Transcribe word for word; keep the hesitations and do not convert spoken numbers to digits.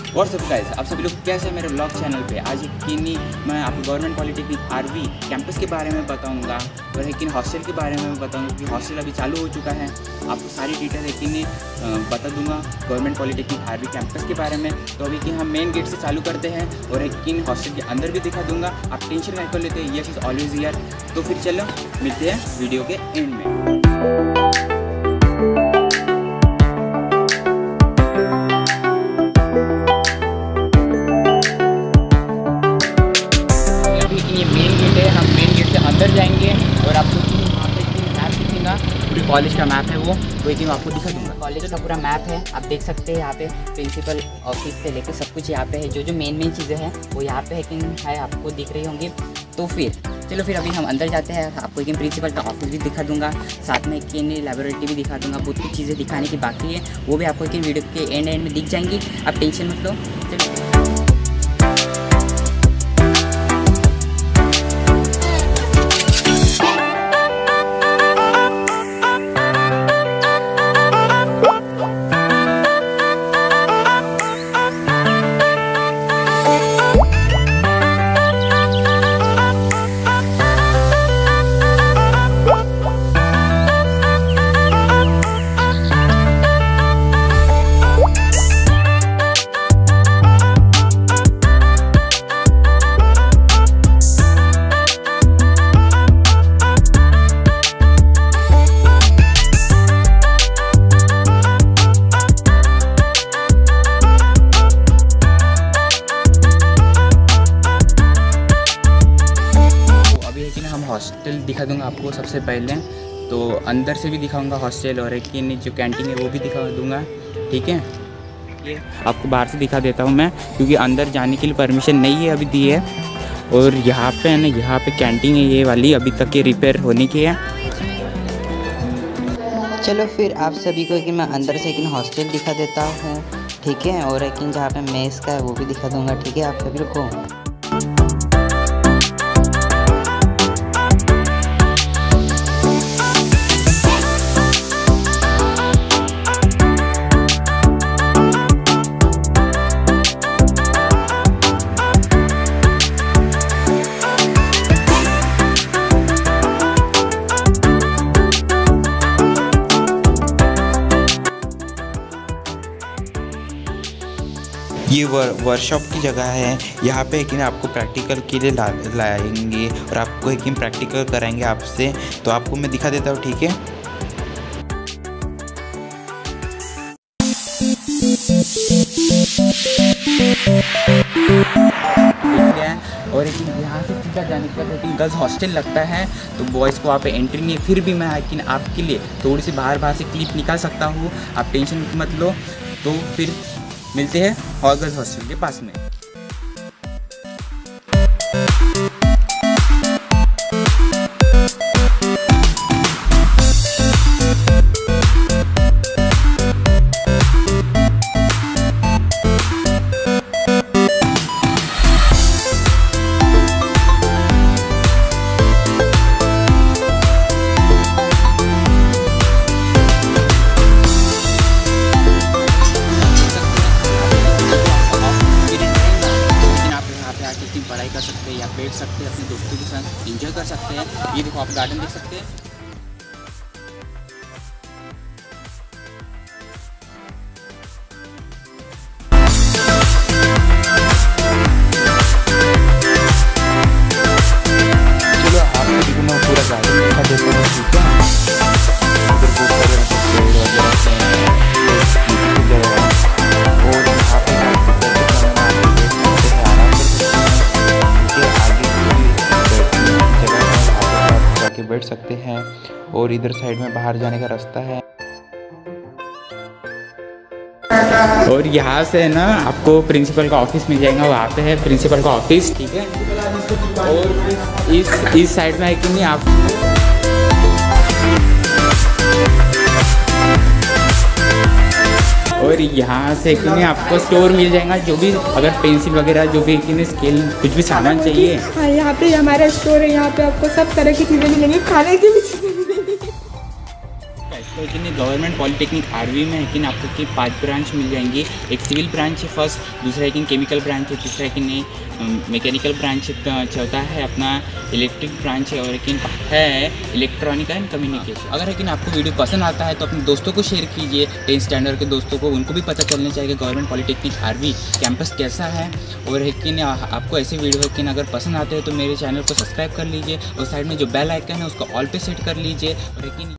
और सब गाइस, आप सभी लोग कैसे हैं मेरे ब्लॉग चैनल पे। आज यकीनी मैं आपको गवर्नमेंट पॉलिटेक्निक आरवी कैंपस के बारे में बताऊंगा और यकीन हॉस्टल के बारे में बताऊंगा कि हॉस्टल अभी चालू हो चुका है। आपको सारी डिटेल यकीनी बता दूंगा गवर्नमेंट पॉलिटेक्निक आरवी कैंपस के बारे में। तो अभी कि हम मेन गेट से चालू करते हैं और यकीन हॉस्टल के अंदर भी दिखा दूंगा। आप टेंशन नहीं कर लेते, ये चीज़ ऑलवेज हियर। तो फिर चलो मिलते हैं वीडियो के एंड में। अंदर जाएंगे और आपको वहाँ पे मैप दिखेगा, पूरी कॉलेज का मैप है वो तो एक आपको दिखा दूँगा। कॉलेज का पूरा मैप है, आप देख सकते हैं। यहाँ पे प्रिंसिपल ऑफिस से लेकर सब कुछ यहाँ पे है। जो जो मेन मेन चीज़ें हैं वो यहाँ पे है है आपको दिख रही होंगी। तो फिर चलो फिर अभी हम अंदर जाते हैं। आपको एक प्रिंसिपल का ऑफिस भी दिखा दूंगा, साथ में एक लैबोरेटरी भी दिखा दूंगा। बहुत कुछ चीज़ें दिखाने की बाकी है, वो भी आपको एक वीडियो के एंड एंड में दिख जाएंगी। आप टेंशन मत लो। चलो हॉस्टल दिखा दूंगा आपको सबसे पहले। तो अंदर से भी दिखाऊंगा हॉस्टल और एक जो कैंटीन है वो भी दिखा दूंगा, ठीक है। ये आपको बाहर से दिखा देता हूँ मैं, क्योंकि अंदर जाने के लिए परमिशन नहीं है अभी दी है। और यहाँ पे है ना, यहाँ पे कैंटीन है ये वाली, अभी तक ये रिपेयर होने की है। चलो फिर आप सभी को कि मैं अंदर से एक हॉस्टल दिखा देता हूँ, ठीक है। और एक जहाँ पे मेस का है वो भी दिखा दूँगा, ठीक है आप सभी को। ये वर्कशॉप की जगह है। यहाँ पे एक आपको प्रैक्टिकल के लिए ला लाएंगे और आपको एक प्रैक्टिकल कराएंगे आपसे। तो आपको मैं दिखा देता हूँ, ठीक है। और एक यहाँ से सीधा जाने के बाद लेकिन गर्ल्स हॉस्टल लगता है, तो बॉयज़ को वहाँ पे एंट्री नहीं है। फिर भी मैं लेकिन आपके लिए थोड़ी सी बाहर बाहर से क्लिप निकाल सकता हूँ, आप टेंशन मत लो। तो फिर मिलते हैं गर्ल्स हॉस्टल के पास में। पढ़ाई कर सकते हैं या बैठ सकते हैं, अपने दोस्तों के साथ एंजॉय कर सकते हैं। ये देखो आप गार्डन देख सकते हैं। चलो आपको मैं पूरा गार्डन दिखा देता हूँ, ठीक है। बैठ सकते हैं और इधर साइड में बाहर जाने का रास्ता है। और यहाँ से ना आपको प्रिंसिपल का ऑफिस मिल जाएगा, वहाँ पे है प्रिंसिपल का ऑफिस, ठीक है। और इस इस साइड में है कि नहीं आप और यहाँ से कि नहीं आपको स्टोर मिल जाएगा, जो भी अगर पेंसिल वगैरह जो भी कि नहीं स्केल कुछ भी सामान चाहिए। हाँ, यहाँ पे हमारा स्टोर है, यहाँ पे आपको सब तरह की चीज़ें मिलेंगी, खाने की भी चीज़ें मिलेंगी। तो लेकिन गवर्नमेंट पॉलिटेक्निक आरवी में लेकिन आपको कि पांच ब्रांच मिल जाएंगी। एक सिविल ब्रांच है फर्स्ट, दूसरा लेकिन केमिकल ब्रांच है, तीसरा लेकिन मैकेनिकल ब्रांच है, चौथा है अपना इलेक्ट्रिक ब्रांच है और लेकिन है इलेक्ट्रॉनिक एंड कम्युनिकेशन। अगर लेकिन आपको वीडियो पसंद आता है तो अपने दोस्तों को शेयर कीजिए, टेंथ स्टैंडर्ड के दोस्तों को, उनको भी पता चलना चाहिए गवर्नमेंट पॉलिटेक्निक आरवी कैंपस कैसा है। और लेकिन आपको ऐसे वीडियो लेकिन अगर पसंद आते हैं तो मेरे चैनल को सब्सक्राइब कर लीजिए और साइड में जो बेल आइकन है उसको ऑल पे सेट कर लीजिए। और लेकिन